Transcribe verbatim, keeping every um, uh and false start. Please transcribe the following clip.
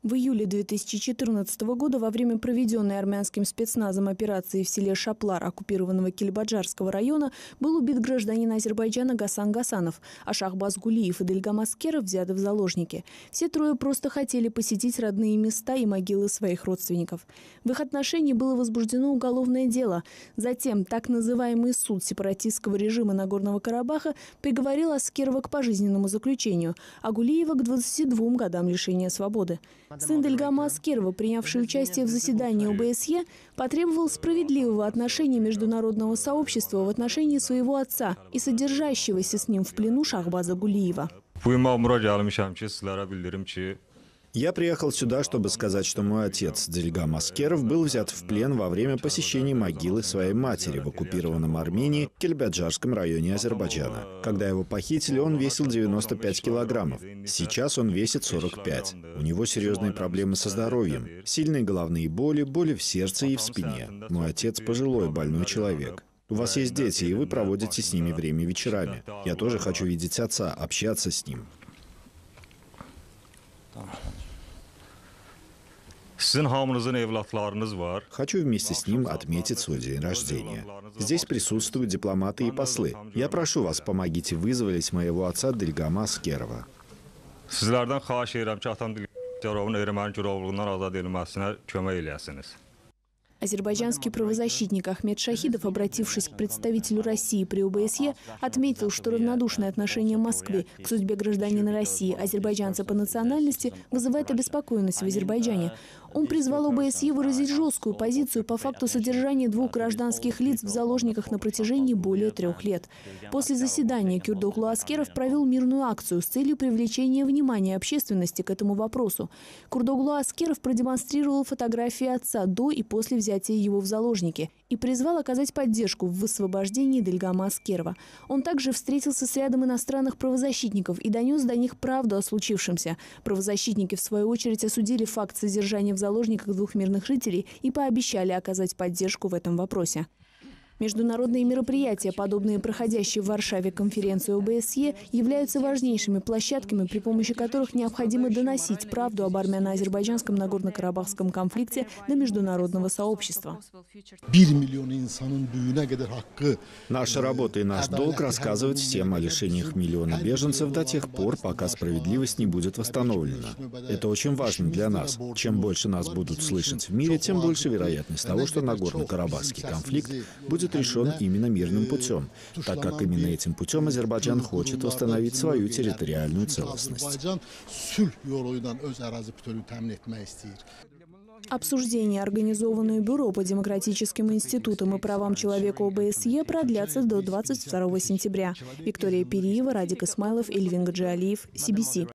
В июле две тысячи четырнадцатого года во время проведенной армянским спецназом операции в селе Шаплар оккупированного Кельбаджарского района был убит гражданин Азербайджана Гасан Гасанов, а Шахбаз Гулиев и Дельгам Аскеров взяты в заложники. Все трое просто хотели посетить родные места и могилы своих родственников. В их отношении было возбуждено уголовное дело. Затем так называемый суд сепаратистского режима Нагорного Карабаха приговорил Аскерова к пожизненному заключению, а Гулиева к двадцати двум годам лишения свободы. Сын Дельгама Аскерова, принявший участие в заседании О Бэ Эс Е, потребовал справедливого отношения международного сообщества в отношении своего отца и содержащегося с ним в плену Шахбаза Гулиева. Я приехал сюда, чтобы сказать, что мой отец, Дельгам Аскеров, был взят в плен во время посещения могилы своей матери в оккупированном Армении Кельбаджарском районе Азербайджана. Когда его похитили, он весил девяносто пять килограммов. Сейчас он весит сорок пять. У него серьезные проблемы со здоровьем, сильные головные боли, боли в сердце и в спине. Мой отец пожилой, больной человек. У вас есть дети, и вы проводите с ними время вечерами. Я тоже хочу видеть отца, общаться с ним. Хочу вместе с ним отметить свой день рождения. Здесь присутствуют дипломаты и послы. Я прошу вас, помогите вызволить моего отца Дельгама Аскерова. Азербайджанский правозащитник Ахмед Шахидов, обратившись к представителю России при О Бэ Эс Е, отметил, что равнодушное отношение Москвы к судьбе гражданина России, азербайджанца по национальности, вызывает обеспокоенность в Азербайджане. Он призвал О Бэ Эс Е выразить жесткую позицию по факту содержания двух гражданских лиц в заложниках на протяжении более трех лет. После заседания Кюрдоглу Аскеров провел мирную акцию с целью привлечения внимания общественности к этому вопросу. Кюрдоглу Аскеров продемонстрировал фотографии отца до и после взятия его в заложники и призвал оказать поддержку в высвобождении Дельгама Аскерова. Он также встретился с рядом иностранных правозащитников и донес до них правду о случившемся. Правозащитники, в свою очередь, осудили факт содержания в заложниках двух мирных жителей и пообещали оказать поддержку в этом вопросе. Международные мероприятия, подобные проходящей в Варшаве конференции О Бэ Эс Е, являются важнейшими площадками, при помощи которых необходимо доносить правду об армяно-азербайджанском Нагорно-Карабахском конфликте до международного сообщества. Наша работа и наш долг рассказывать всем о лишениях миллиона беженцев до тех пор, пока справедливость не будет восстановлена. Это очень важно для нас. Чем больше нас будут слышать в мире, тем больше вероятность того, что Нагорно-Карабахский конфликт будет решен именно мирным путем, так как именно этим путем Азербайджан хочет восстановить свою территориальную целостность. Обсуждения, организованные Бюро по демократическим институтам и правам человека О Бэ Эс Е, продлятся до двадцать второго сентября. Виктория Периева, Радик Исмайлов, Эльвин Гаджиалиев, Си Би Си.